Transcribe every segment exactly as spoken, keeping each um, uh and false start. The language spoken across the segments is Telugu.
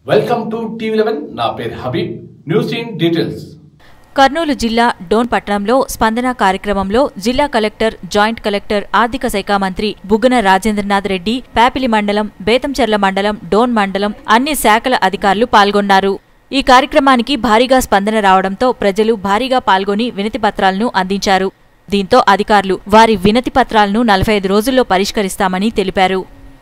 Welcome to TV eleven. నా పేరు Habib. News in details. Kurnool జిల్లా డోన్ పట్టణంలో స్పందన కార్యక్రమంలో జిల్లా కలెక్టర్, జాయింట్ కలెక్టర్, ఆర్థిక శాఖ మంత్రి బుగ్గన రాజేంద్రనాథ్ రెడ్డి, ప్యాపిలి మండలం, బేతంచెర్ల మండలం, డోన్ మండలం అన్ని శాఖల అధికారులు పాల్గొన్నారు. ఈ కార్యక్రమానికి భారీగా స్పందన రావడంతో ప్రజలు భారీగా పాల్గొని వినతి పత్రాలను అందించారు. దీంతో అధికారులు వారి వినతి పత్రాలను నలభై ఐదు రోజుల్లో పరిష్కరిస్తామని తెలిపారు.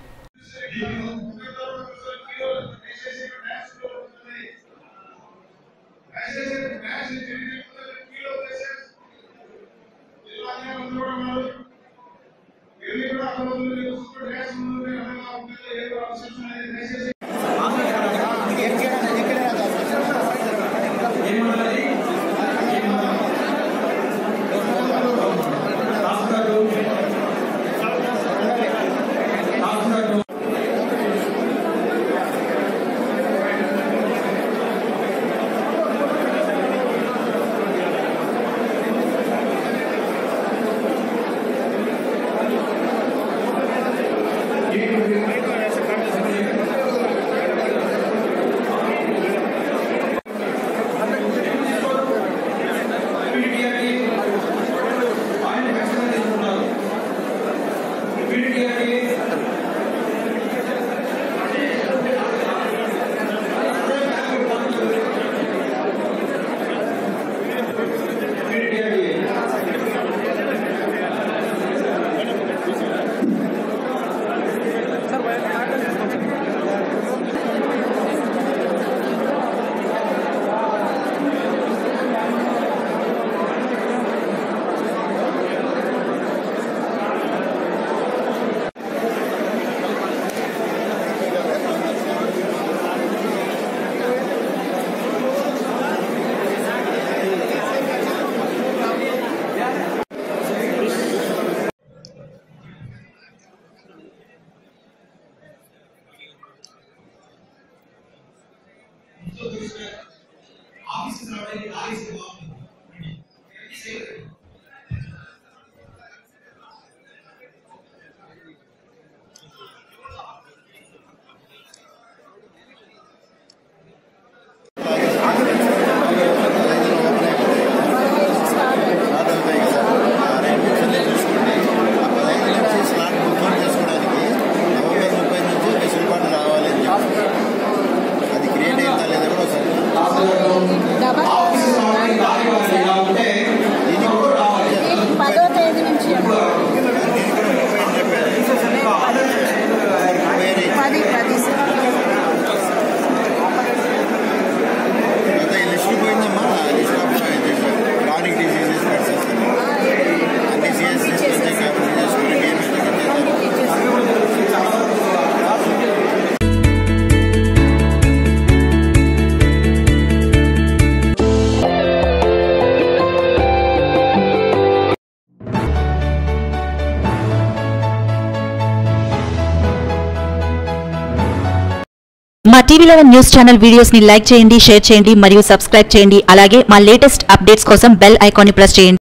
మా TV eleven news channel videos ని లైక్ చేయండి, షేర్ చేయండి మరియు సబ్స్క్రైబ్ చేయండి. అలాగే మా లేటెస్ట్ అప్డేట్స్ కోసం బెల్ ఐకాన్ ని ప్రెస్ చేయండి.